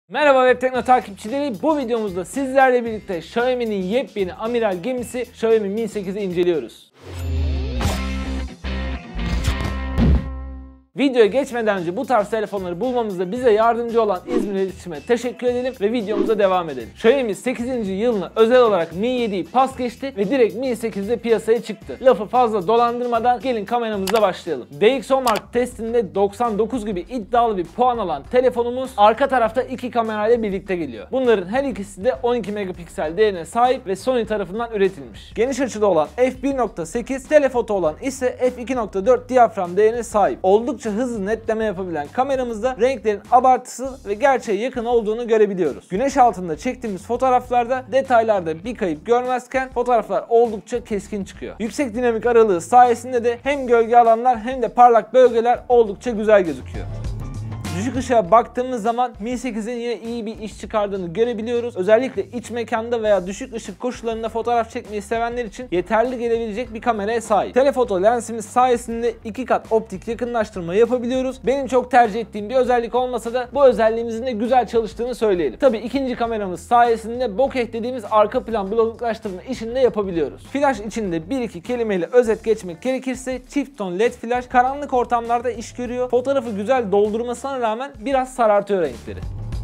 Merhaba Web Tekno takipçileri, bu videomuzda sizlerle birlikte Xiaomi'nin yepyeni amiral gemisi Xiaomi Mi 8'i inceliyoruz. Videoya geçmeden önce bu tarz telefonları bulmamızda bize yardımcı olan İzmir İletişim'e teşekkür edelim ve videomuza devam edelim. Xiaomi 8. yılına özel olarak Mi 7'yi pas geçti ve direkt Mi 8'de piyasaya çıktı. Lafı fazla dolandırmadan gelin kameramızla başlayalım. DxOMark testinde 99 gibi iddialı bir puan alan telefonumuz arka tarafta iki kamerayla birlikte geliyor. Bunların her ikisi de 12 megapiksel değerine sahip ve Sony tarafından üretilmiş. Geniş açıda olan f1.8, telefoto olan ise f2.4 diyafram değerine sahip. Oldukça hızlı netleme yapabilen kameramızda renklerin abartısı ve gerçeğe yakın olduğunu görebiliyoruz. Güneş altında çektiğimiz fotoğraflarda detaylarda bir kayıp görmezken fotoğraflar oldukça keskin çıkıyor. Yüksek dinamik aralığı sayesinde de hem gölge alanlar hem de parlak bölgeler oldukça güzel gözüküyor. Düşük ışığa baktığımız zaman Mi 8'in yine iyi bir iş çıkardığını görebiliyoruz. Özellikle iç mekanda veya düşük ışık koşullarında fotoğraf çekmeyi sevenler için yeterli gelebilecek bir kameraya sahip. Telefoto lensimiz sayesinde 2 kat optik yakınlaştırma yapabiliyoruz. Benim çok tercih ettiğim bir özellik olmasa da bu özelliğimizin de güzel çalıştığını söyleyelim. Tabii ikinci kameramız sayesinde bokeh dediğimiz arka plan bulanıklaştırma işini de yapabiliyoruz. Flash içinde 1-2 kelimeyle özet geçmek gerekirse çift ton led flash karanlık ortamlarda iş görüyor. Fotoğrafı güzel doldurmasına rağmen biraz sarartıyor renkleri.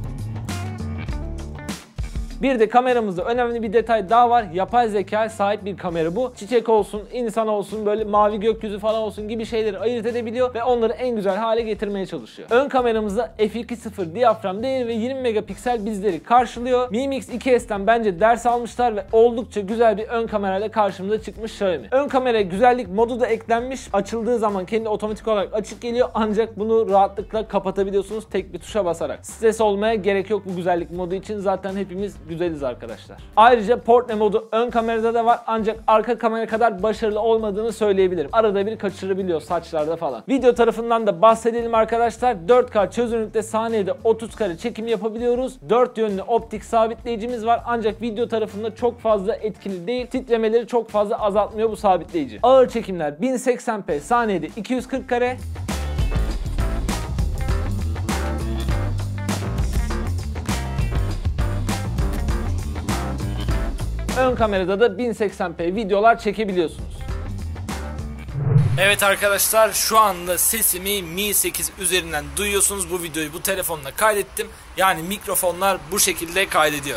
Bir de kameramızda önemli bir detay daha var. Yapay zekaya sahip bir kamera bu. Çiçek olsun, insan olsun, böyle mavi gökyüzü falan olsun gibi şeyleri ayırt edebiliyor ve onları en güzel hale getirmeye çalışıyor. Ön kameramızda f2.0 diyafram değeri ve 20 megapiksel bizleri karşılıyor. Mi Mix 2S'ten bence ders almışlar ve oldukça güzel bir ön kamerayla karşımıza çıkmış Xiaomi. Ön kameraya güzellik modu da eklenmiş. Açıldığı zaman kendi otomatik olarak açık geliyor ancak bunu rahatlıkla kapatabiliyorsunuz tek bir tuşa basarak. Stres olmaya gerek yok bu güzellik modu için, zaten hepimiz güzeliz arkadaşlar. Ayrıca portre modu ön kamerada da var ancak arka kamera kadar başarılı olmadığını söyleyebilirim. Arada bir kaçırabiliyor saçlarda falan. Video tarafından da bahsedelim arkadaşlar. 4K çözünürlükte saniyede 30 kare çekim yapabiliyoruz. 4 yönlü optik sabitleyicimiz var ancak video tarafında çok fazla etkili değil. Titremeleri çok fazla azaltmıyor bu sabitleyici. Ağır çekimler 1080p saniyede 240 kare. Ön kamerada da 1080p videolar çekebiliyorsunuz. Evet arkadaşlar, şu anda sesimi Mi 8 üzerinden duyuyorsunuz. Bu videoyu bu telefonla kaydettim. Yani mikrofonlar bu şekilde kaydediyor.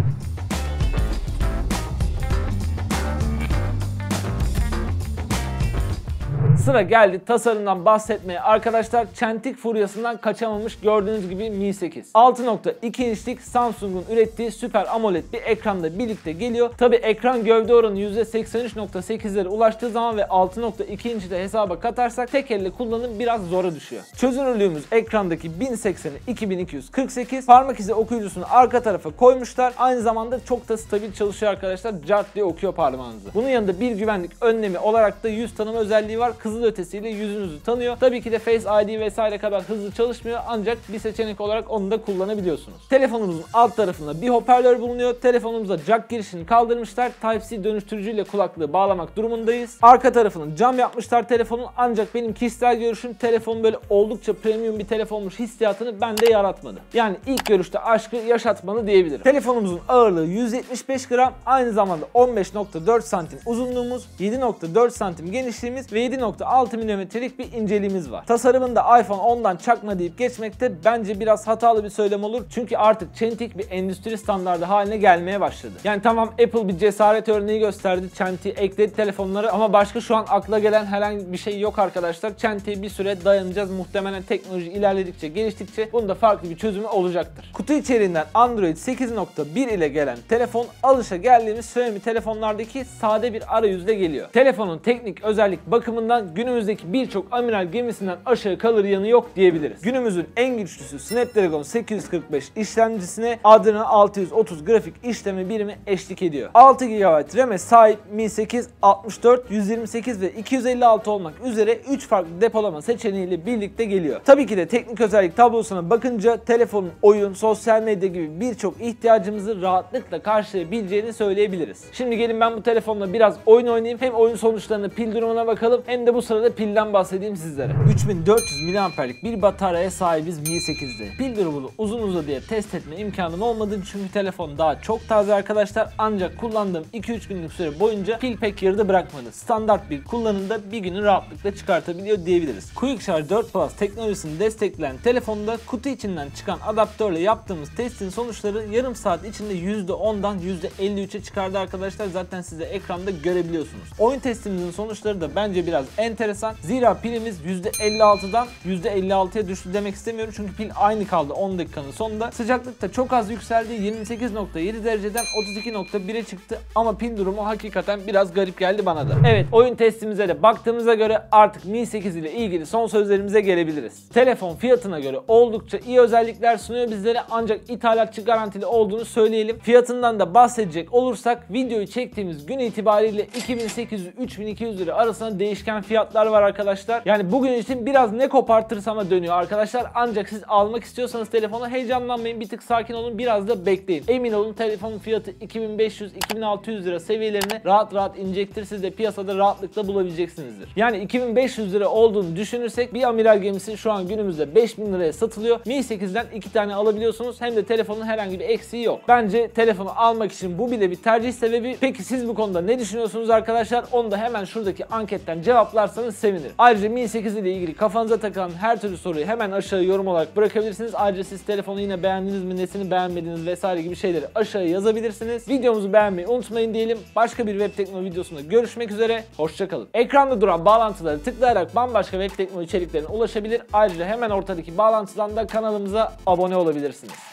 Sıra geldi tasarımdan bahsetmeye arkadaşlar. Çentik furyasından kaçamamış gördüğünüz gibi Mi 8. 6.2 inçlik Samsung'un ürettiği Super AMOLED bir ekranla birlikte geliyor. Tabi ekran gövde oranı %83.8'lere ulaştığı zaman ve 6.2 inç'i de hesaba katarsak tek elle kullanım biraz zora düşüyor. Çözünürlüğümüz ekrandaki 1080'e 2248. Parmak izi okuyucusunu arka tarafa koymuşlar. Aynı zamanda çok da stabil çalışıyor arkadaşlar. Cart diye okuyor parmağınızı. Bunun yanında bir güvenlik önlemi olarak da yüz tanıma özelliği var. Hızlı ötesiyle yüzünüzü tanıyor. Tabii ki de Face ID vesaire kadar hızlı çalışmıyor ancak bir seçenek olarak onu da kullanabiliyorsunuz. Telefonumuzun alt tarafında bir hoparlör bulunuyor. Telefonumuza jack girişini kaldırmışlar. Type-C dönüştürücüyle kulaklığı bağlamak durumundayız. Arka tarafını cam yapmışlar telefonun ancak benim kişisel görüşüm telefon böyle oldukça premium bir telefonmuş hissiyatını bende yaratmadı. Yani ilk görüşte aşkı yaşatmalı diyebilirim. Telefonumuzun ağırlığı 175 gram, aynı zamanda 15.4 santim uzunluğumuz, 7.4 santim genişliğimiz ve 7.6 mm'lik bir inceliğimiz var. Tasarımında iPhone 10'dan çakma deyip geçmekte bence biraz hatalı bir söylem olur. Çünkü artık çentik bir endüstri standardı haline gelmeye başladı. Yani tamam, Apple bir cesaret örneği gösterdi. Çentiği ekledi telefonlara ama başka şu an akla gelen herhangi bir şey yok arkadaşlar. Çentiğe bir süre dayanacağız. Muhtemelen teknoloji ilerledikçe, geliştikçe bunda farklı bir çözümü olacaktır. Kutu içeriğinden Android 8.1 ile gelen telefon alışa geldiğimiz Xiaomi telefonlardaki sade bir arayüzle geliyor. Telefonun teknik özellik bakımından günümüzdeki birçok amiral gemisinden aşağı kalır yanı yok diyebiliriz. Günümüzün en güçlüsü Snapdragon 845 işlemcisine Adreno 630 grafik işleme birimi eşlik ediyor. 6 GB RAM'e sahip Mi 8 64, 128 ve 256 olmak üzere 3 farklı depolama seçeneğiyle birlikte geliyor. Tabii ki de teknik özellik tablosuna bakınca telefonun oyun, sosyal medya gibi birçok ihtiyacımızı rahatlıkla karşılayabileceğini söyleyebiliriz. Şimdi gelin ben bu telefonla biraz oyun oynayayım. Hem oyun sonuçlarına, pil durumuna bakalım hem de bu sırada pilden bahsedeyim sizlere. 3400 mAh'lik bir bataryaya sahibiz Mi 8'de. Pil durumunu uzun uzadıya test etme imkanım olmadı çünkü telefon daha çok taze arkadaşlar, ancak kullandığım 2-3 günlük süre boyunca pil pek yarıda bırakmadı. Standart bir kullanımda bir günü rahatlıkla çıkartabiliyor diyebiliriz. Quick Charge 4 Plus teknolojisini destekleyen telefonda kutu içinden çıkan adaptörle yaptığımız testin sonuçları yarım saat içinde %10'dan %53'e çıkardı arkadaşlar. Zaten size ekranda görebiliyorsunuz. Oyun testimizin sonuçları da bence biraz enteresan. Zira pilimiz %56'dan %56'ya düştü demek istemiyorum çünkü pil aynı kaldı 10 dakikanın sonunda. Sıcaklık da çok az yükseldi. 28.7 dereceden 32.1'e çıktı ama pil durumu hakikaten biraz garip geldi bana da. Evet, oyun testimize de baktığımıza göre artık Mi 8 ile ilgili son sözlerimize gelebiliriz. Telefon fiyatına göre oldukça iyi özellikler sunuyor bizlere, ancak ithalatçı garantili olduğunu söyleyelim. Fiyatından da bahsedecek olursak videoyu çektiğimiz gün itibariyle 2800-3200 lira arasında değişken fiyatlar var arkadaşlar. Yani bugün için biraz ne kopartırsama dönüyor arkadaşlar, ancak siz almak istiyorsanız telefonu heyecanlanmayın, bir tık sakin olun, biraz da bekleyin. Emin olun telefonun fiyatı 2500-2600 lira seviyelerine rahat rahat inecektir. Siz de piyasada rahatlıkla bulabileceksinizdir. Yani 2500 lira olduğunu düşünürsek bir amiral gemisi şu an günümüzde 5000 liraya satılıyor. Mi 8'den 2 tane alabiliyorsunuz. Hem de telefonun herhangi bir eksiği yok. Bence telefonu almak için bu bile bir tercih sebebi. Peki siz bu konuda ne düşünüyorsunuz arkadaşlar? Onu da hemen şuradaki anketten cevaplarsanız sevinirim. Ayrıca Mi 8 ile ilgili kafanıza takılan her türlü soruyu hemen aşağıya yorum olarak bırakabilirsiniz. Ayrıca siz telefonu yine beğendiniz mi, nesini beğenmediniz vesaire gibi şeyleri aşağıya yazabilirsiniz. Videomuzu beğenmeyi unutmayın diyelim. Başka bir web teknoloji videosunda görüşmek üzere. Hoşçakalın. Ekranda duran bağlantıları tıklayarak bambaşka web teknoloji içeriklerine ulaşabilir. Ayrıca hemen ortadaki bağlantıdan da kanalımıza abone olabilirsiniz.